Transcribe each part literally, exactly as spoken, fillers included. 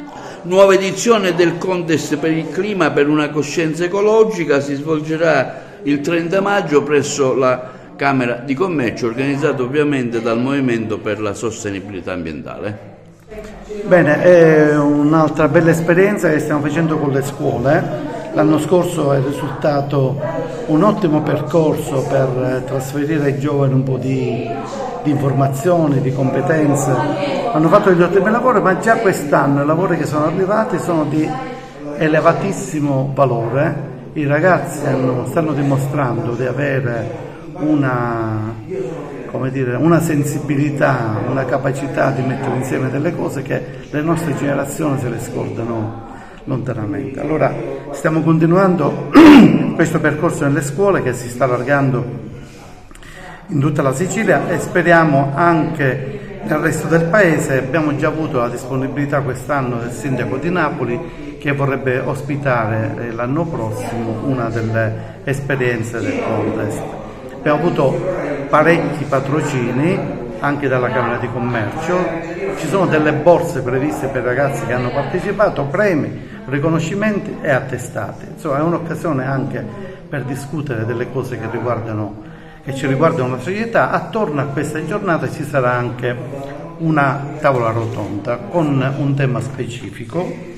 Nuova edizione del Contest per il clima per una coscienza ecologica si svolgerà il trenta maggio presso la Camera di Commercio, organizzato ovviamente dal Movimento per la Sostenibilità Ambientale. Bene, è un'altra bella esperienza che stiamo facendo con le scuole. L'anno scorso è risultato un ottimo percorso per trasferire ai giovani un po' di, di informazioni, di competenze. Hanno fatto degli ottimi lavori, ma già quest'anno i lavori che sono arrivati sono di elevatissimo valore. I ragazzi hanno, stanno dimostrando di avere una, come dire, una sensibilità, una capacità di mettere insieme delle cose che le nostre generazioni se le scordano lontanamente. Allora stiamo continuando questo percorso nelle scuole che si sta allargando in tutta la Sicilia e speriamo anche nel resto del paese. Abbiamo già avuto la disponibilità quest'anno del sindaco di Napoli che vorrebbe ospitare l'anno prossimo una delle esperienze del contest. Abbiamo avuto parecchi patrocini anche dalla Camera di Commercio, ci sono delle borse previste per i ragazzi che hanno partecipato, premi, riconoscimenti e attestati. Insomma è un'occasione anche per discutere delle cose che riguardano, che ci riguardano la società. Attorno a questa giornata ci sarà anche una tavola rotonda con un tema specifico.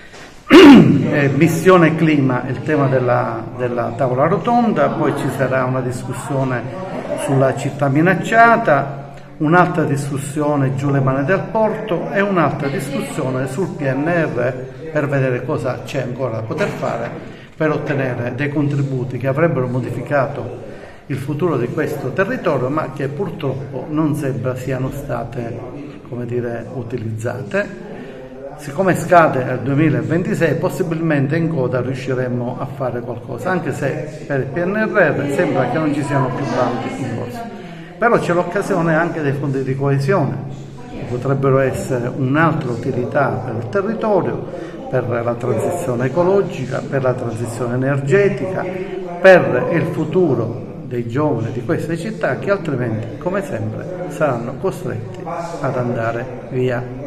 Eh, missione clima è il tema della, della tavola rotonda, poi ci sarà una discussione sulla città minacciata, un'altra discussione giù le mani dal porto e un'altra discussione sul P N R R per vedere cosa c'è ancora da poter fare per ottenere dei contributi che avrebbero modificato il futuro di questo territorio ma che purtroppo non sembra siano state, come dire, utilizzate. Siccome scade nel duemilaventisei, possibilmente in coda riusciremo a fare qualcosa, anche se per il P N R R sembra che non ci siano più bandi in corso. Però c'è l'occasione anche dei fondi di coesione, che potrebbero essere un'altra utilità per il territorio, per la transizione ecologica, per la transizione energetica, per il futuro dei giovani di queste città che altrimenti, come sempre, saranno costretti ad andare via.